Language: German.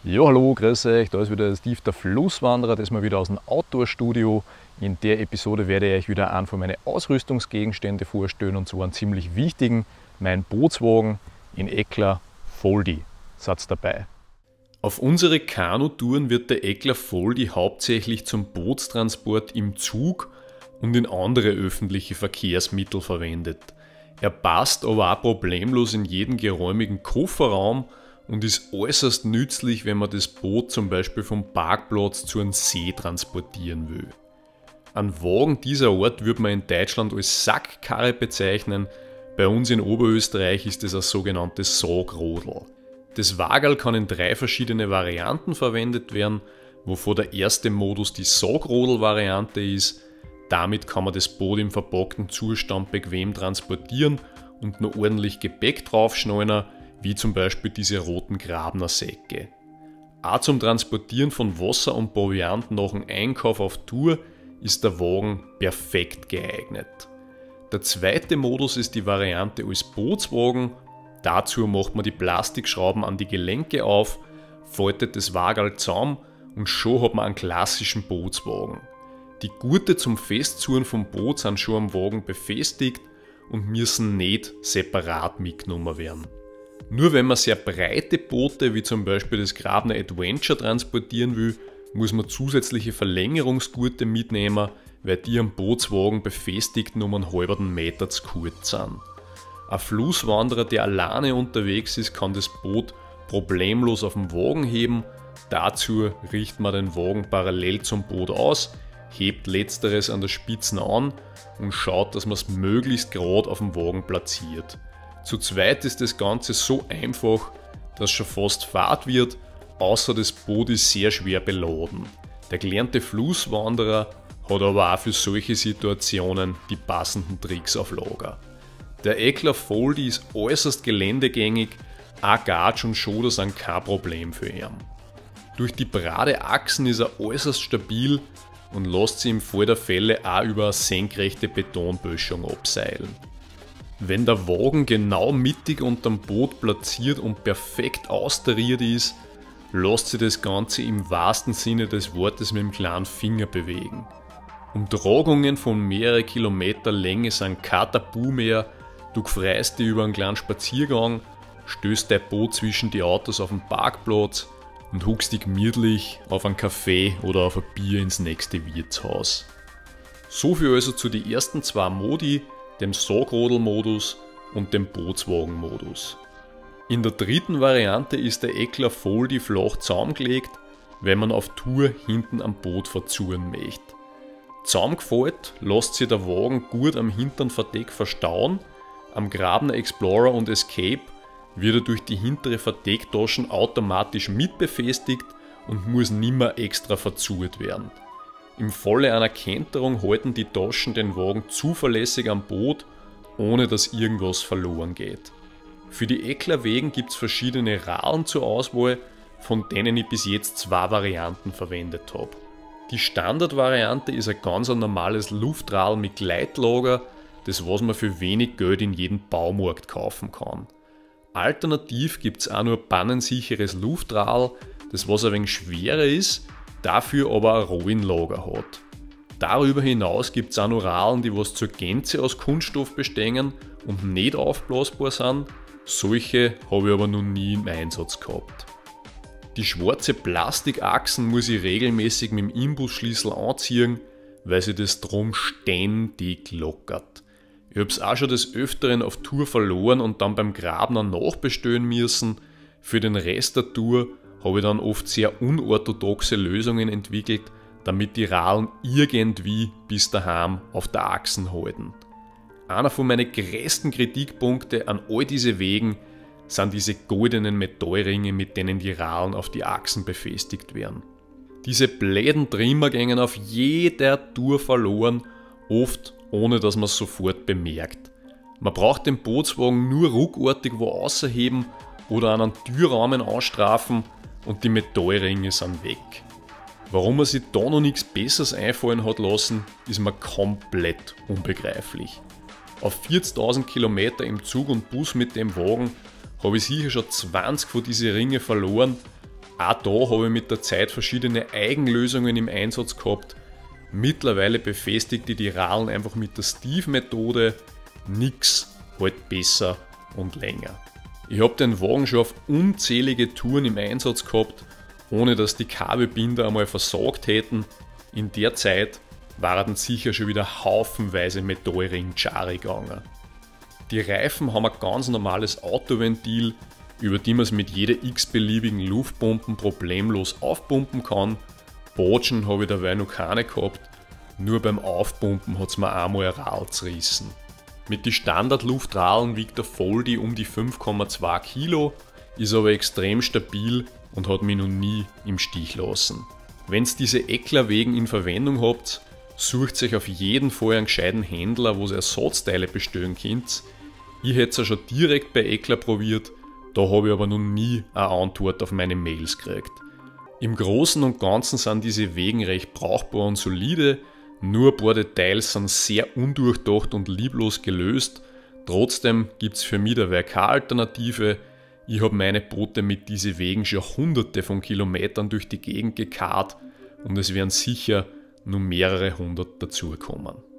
Ja, hallo, grüß euch, da ist wieder der Steve, der Flusswanderer, das mal wieder aus dem Outdoor-Studio. In der Episode werde ich euch wieder einen von meinen Ausrüstungsgegenstände vorstellen, und zwar einen ziemlich wichtigen, mein Bootswagen in Eckler Foldi. Seid dabei. Auf unsere Kanutouren wird der Eckler Foldi hauptsächlich zum Bootstransport im Zug und in andere öffentliche Verkehrsmittel verwendet. Er passt aber auch problemlos in jeden geräumigen Kofferraum und ist äußerst nützlich, wenn man das Boot zum Beispiel vom Parkplatz zu einem See transportieren will. Ein Wagen dieser Art würde man in Deutschland als Sackkarre bezeichnen, bei uns in Oberösterreich ist es ein sogenanntes Sagrodel. Das Wagerl kann in 3 verschiedene Varianten verwendet werden, wovon der erste Modus die Sagrodel-Variante ist. Damit kann man das Boot im verpackten Zustand bequem transportieren und noch ordentlich Gepäck draufschneiden, wie zum Beispiel diese roten Grabner Säcke. Auch zum Transportieren von Wasser und Proviant nach dem Einkauf auf Tour ist der Wagen perfekt geeignet. Der zweite Modus ist die Variante als Bootswagen. Dazu macht man die Plastikschrauben an die Gelenke auf, faltet das Wagerl zusammen und schon hat man einen klassischen Bootswagen. Die Gurte zum Festzurren vom Boot sind schon am Wagen befestigt und müssen nicht separat mitgenommen werden. Nur wenn man sehr breite Boote wie zum Beispiel das Grabner Adventure transportieren will, muss man zusätzliche Verlängerungsgurte mitnehmen, weil die am Bootswagen befestigt nur einen halben Meter zu kurz sind. Ein Flusswanderer, der alleine unterwegs ist, kann das Boot problemlos auf dem Wagen heben. Dazu richtet man den Wagen parallel zum Boot aus, hebt letzteres an der Spitze an und schaut, dass man es möglichst gerade auf dem Wagen platziert. Zu zweit ist das Ganze so einfach, dass schon fast Fahrt wird, außer das Boot ist sehr schwer beladen. Der gelernte Flusswanderer hat aber auch für solche Situationen die passenden Tricks auf Lager. Der Eckler Foldi ist äußerst geländegängig, auch Gatsch und Schoder sind kein Problem für ihn. Durch die gerade Achsen ist er äußerst stabil und lässt sich im Fall der Fälle auch über eine senkrechte Betonböschung abseilen. Wenn der Wagen genau mittig unterm Boot platziert und perfekt austariert ist, lässt sich das Ganze im wahrsten Sinne des Wortes mit dem kleinen Finger bewegen. Umtragungen von mehreren Kilometer Länge sind kein Tabu mehr, du freust dich über einen kleinen Spaziergang, stößt dein Boot zwischen die Autos auf den Parkplatz und huckst dich gemütlich auf einen Kaffee oder auf ein Bier ins nächste Wirtshaus. So viel also zu den ersten 2 Modi, dem Sagrodel-Modus und dem Bootswagen-Modus. In der dritten Variante ist der Eckler Foldi flach zusammengelegt, wenn man auf Tour hinten am Boot verzuren möchte. Zusammengefaltet lässt sich der Wagen gut am hinteren Verdeck verstauen, am Grabner Explorer und Escape wird er durch die hintere Verdecktaschen automatisch mitbefestigt und muss nimmer extra verzurrt werden. Im Falle einer Kenterung halten die Taschen den Wagen zuverlässig am Boot, ohne dass irgendwas verloren geht. Für die Eckler-Wägen gibt es verschiedene Radeln zur Auswahl, von denen ich bis jetzt 2 Varianten verwendet habe. Die Standardvariante ist ein ganz normales Luftradl mit Gleitlager, das was man für wenig Geld in jedem Baumarkt kaufen kann. Alternativ gibt es auch nur ein pannensicheres Luftradl, das was ein wenig schwerer ist, dafür aber ein Rohinlager hat. Darüber hinaus gibt es auch noch Radeln, die was zur Gänze aus Kunststoff bestehen und nicht aufblasbar sind. Solche habe ich aber noch nie im Einsatz gehabt. Die schwarze Plastikachsen muss ich regelmäßig mit dem Imbusschlüssel anziehen, weil sie das drum ständig lockert. Ich habe es auch schon des Öfteren auf Tour verloren und dann beim Grabner nachbestellen müssen. Für den Rest der Tour habe ich dann oft sehr unorthodoxe Lösungen entwickelt, damit die Radeln irgendwie bis daheim auf der Achsen halten. Einer von meinen größten Kritikpunkte an all diese Wegen sind diese goldenen Metallringe, mit denen die Radeln auf die Achsen befestigt werden. Diese bläden Trimmer gingen auf jeder Tour verloren, oft ohne dass man es sofort bemerkt. Man braucht den Bootswagen nur ruckartig wo außerheben oder an einen Türrahmen anstrafen und die Metallringe sind weg. Warum man sich da noch nichts Besseres einfallen hat lassen, ist mir komplett unbegreiflich. Auf 40.000 Kilometer im Zug und Bus mit dem Wagen habe ich sicher schon 20 von diesen Ringen verloren Auch da habe ich mit der Zeit verschiedene Eigenlösungen im Einsatz gehabt. Mittlerweile befestigt die Radeln einfach mit der Steve-Methode. Nix halt besser und länger. Ich habe den Wagen schon auf unzählige Touren im Einsatz gehabt, ohne dass die Kabelbinder einmal versagt hätten. In der Zeit waren sicher schon wieder haufenweise Metallring-Jari gegangen. Die Reifen haben ein ganz normales Autoventil, über die man es mit jeder x-beliebigen Luftpumpen problemlos aufpumpen kann. Botschen habe ich dabei noch keine gehabt, nur beim Aufpumpen hat es mir einmal ein Radl zerrissen. Mit den Standardluftradeln wiegt der Foldi um die 5,2 Kilo, ist aber extrem stabil und hat mich noch nie im Stich lassen. Wenn ihr diese Ecklerwegen in Verwendung habt, sucht euch auf jeden Fall einen gescheiten Händler, wo ihr Ersatzteile bestellen könnt. Ich hätte es ja schon direkt bei Eckler probiert, da habe ich aber noch nie eine Antwort auf meine Mails gekriegt. Im Großen und Ganzen sind diese Wegen recht brauchbar und solide, nur ein paar Details sind sehr undurchdacht und lieblos gelöst. Trotzdem gibt es für mich dabei keine Alternative. Ich habe meine Boote mit diesen Wegen schon hunderte von Kilometern durch die Gegend gekarrt und es werden sicher nur mehrere hundert dazukommen.